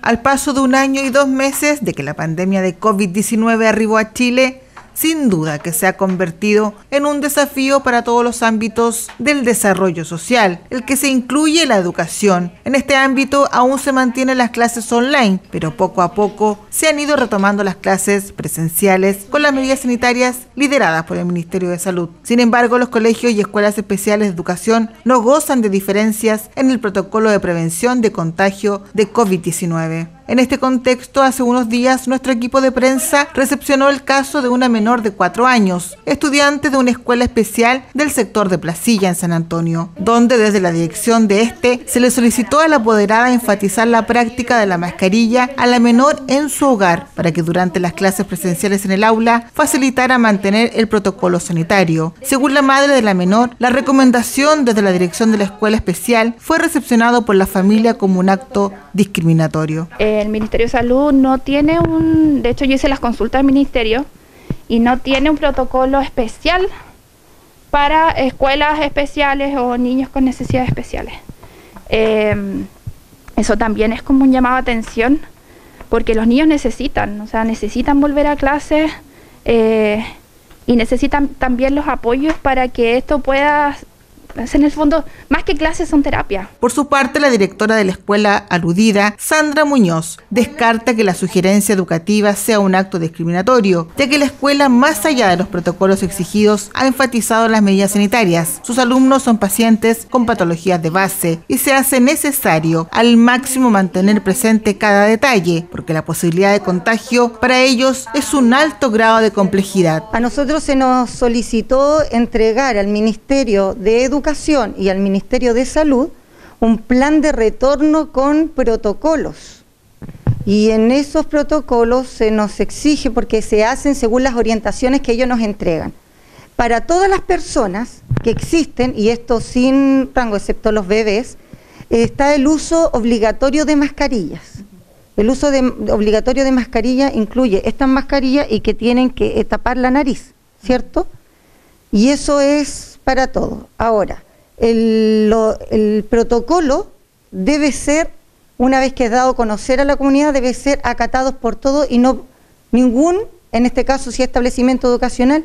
Al paso de 1 año y 2 meses de que la pandemia de COVID-19 arribó a Chile, sin duda que se ha convertido en un desafío para todos los ámbitos del desarrollo social, el que se incluye la educación. En este ámbito aún se mantienen las clases online, pero poco a poco se han ido retomando las clases presenciales con las medidas sanitarias lideradas por el Ministerio de Salud. Sin embargo, los colegios y escuelas especiales de educación no gozan de diferencias en el protocolo de prevención de contagio de COVID-19. En este contexto, hace unos días, nuestro equipo de prensa recepcionó el caso de una menor de 4 años, estudiante de una escuela especial del sector de Placilla, en San Antonio, donde desde la dirección de se le solicitó a la apoderada enfatizar la práctica de la mascarilla a la menor en su hogar, para que durante las clases presenciales en el aula facilitara mantener el protocolo sanitario. Según la madre de la menor, la recomendación desde la dirección de la escuela especial fue recepcionado por la familia como un acto discriminatorio. El Ministerio de Salud no tiene de hecho yo hice las consultas al Ministerio y no tiene un protocolo especial para escuelas especiales o niños con necesidades especiales. Eso también es como un llamado a atención, porque los niños necesitan volver a clases y necesitan también los apoyos para que esto pueda. En el fondo, más que clases, son terapia. Por su parte, la directora de la escuela aludida, Sandra Muñoz, descarta que la sugerencia educativa sea un acto discriminatorio, ya que la escuela, más allá de los protocolos exigidos, ha enfatizado las medidas sanitarias. Sus alumnos son pacientes con patologías de base y se hace necesario al máximo mantener presente cada detalle, porque la posibilidad de contagio para ellos es un alto grado de complejidad. A nosotros se nos solicitó entregar al Ministerio de Educación y al Ministerio de Salud un plan de retorno con protocolos, y en esos protocolos se nos exige, porque se hacen según las orientaciones que ellos nos entregan, para todas las personas que existen, y esto sin rango excepto los bebés, está el uso obligatorio de mascarillas. El uso obligatorio de mascarilla incluye estas mascarillas y que tienen que tapar la nariz, ¿cierto? Y eso es para todo. Ahora, el protocolo debe ser, una vez que es dado a conocer a la comunidad, debe ser acatado por todos, y no ningún, en este caso si es establecimiento educacional,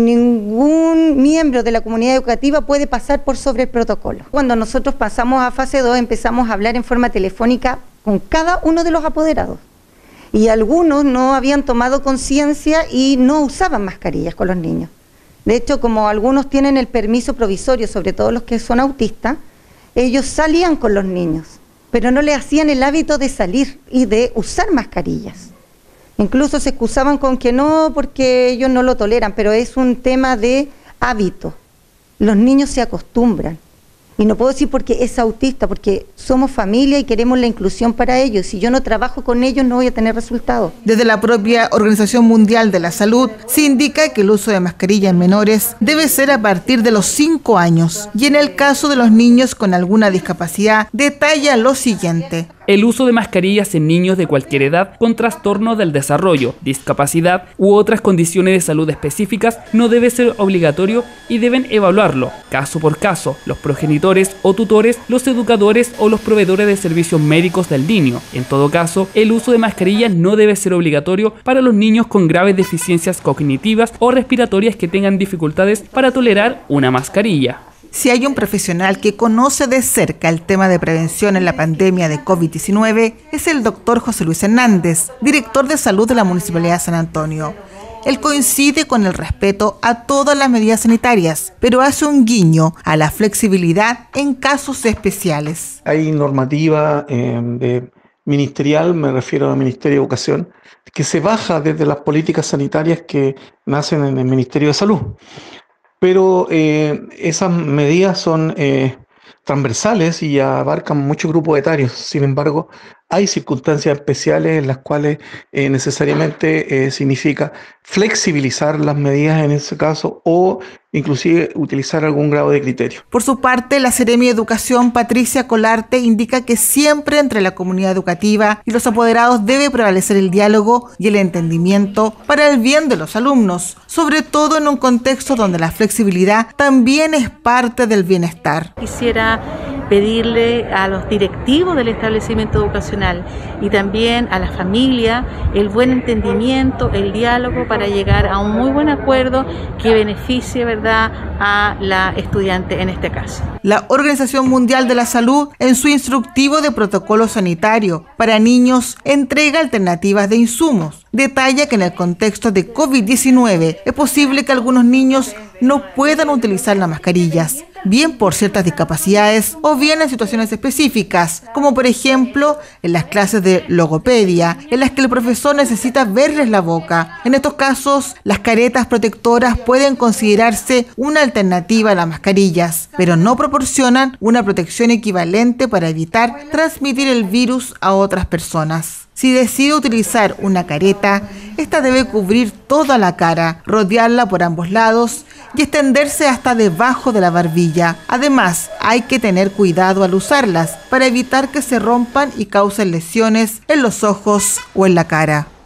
ningún miembro de la comunidad educativa puede pasar por sobre el protocolo. Cuando nosotros pasamos a fase 2, empezamos a hablar en forma telefónica con cada uno de los apoderados, y algunos no habían tomado conciencia y no usaban mascarillas con los niños. De hecho, como algunos tienen el permiso provisorio, sobre todo los que son autistas, ellos salían con los niños, pero no le hacían el hábito de salir y de usar mascarillas. Incluso se excusaban con que no, porque ellos no lo toleran, pero es un tema de hábito. Los niños se acostumbran. Y no puedo decir porque es autista, porque somos familia y queremos la inclusión para ellos. Si yo no trabajo con ellos, no voy a tener resultados. Desde la propia Organización Mundial de la Salud, se indica que el uso de mascarilla en menores debe ser a partir de los 5 años. Y en el caso de los niños con alguna discapacidad, detalla lo siguiente. El uso de mascarillas en niños de cualquier edad con trastorno del desarrollo, discapacidad u otras condiciones de salud específicas no debe ser obligatorio y deben evaluarlo, caso por caso, los progenitores o tutores, los educadores o los proveedores de servicios médicos del niño. En todo caso, el uso de mascarillas no debe ser obligatorio para los niños con graves deficiencias cognitivas o respiratorias que tengan dificultades para tolerar una mascarilla. Si hay un profesional que conoce de cerca el tema de prevención en la pandemia de COVID-19, es el doctor José Luis Hernández, director de salud de la Municipalidad de San Antonio. Él coincide con el respeto a todas las medidas sanitarias, pero hace un guiño a la flexibilidad en casos especiales. Hay normativa ministerial, me refiero al Ministerio de Educación, que se baja desde las políticas sanitarias que nacen en el Ministerio de Salud. Pero esas medidas son transversales y abarcan muchos grupos etarios. Sin embargo, hay circunstancias especiales en las cuales necesariamente significa flexibilizar las medidas en ese caso o inclusive utilizar algún grado de criterio. Por su parte, la Seremi de Educación, Patricia Colarte, indica que siempre entre la comunidad educativa y los apoderados debe prevalecer el diálogo y el entendimiento para el bien de los alumnos, sobre todo en un contexto donde la flexibilidad también es parte del bienestar. Quisiera pedirle a los directivos del establecimiento educacional profesional y también a la familia el buen entendimiento, el diálogo para llegar a un muy buen acuerdo que beneficie, ¿verdad?, a la estudiante en este caso. La Organización Mundial de la Salud, en su instructivo de protocolo sanitario para niños, entrega alternativas de insumos. Detalla que en el contexto de COVID-19 es posible que algunos niños no puedan utilizar las mascarillas, bien por ciertas discapacidades o bien en situaciones específicas, como por ejemplo en las clases de logopedia, en las que el profesor necesita verles la boca. En estos casos, las caretas protectoras pueden considerarse una alternativa a las mascarillas, pero no proporcionan una protección equivalente para evitar transmitir el virus a otras personas. Si decide utilizar una careta, esta debe cubrir toda la cara, rodearla por ambos lados y extenderse hasta debajo de la barbilla. Además, hay que tener cuidado al usarlas para evitar que se rompan y causen lesiones en los ojos o en la cara.